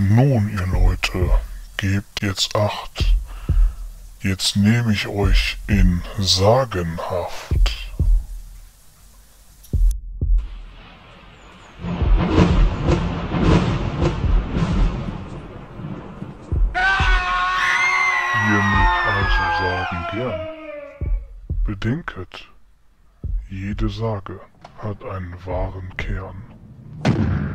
Nun, ihr Leute, gebt jetzt Acht. Jetzt nehme ich euch in Sagenhaft. Hiermit also sagen gern. Bedenket, jede Sage hat einen wahren Kern.